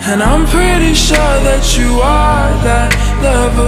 And I'm pretty sure that you are that lover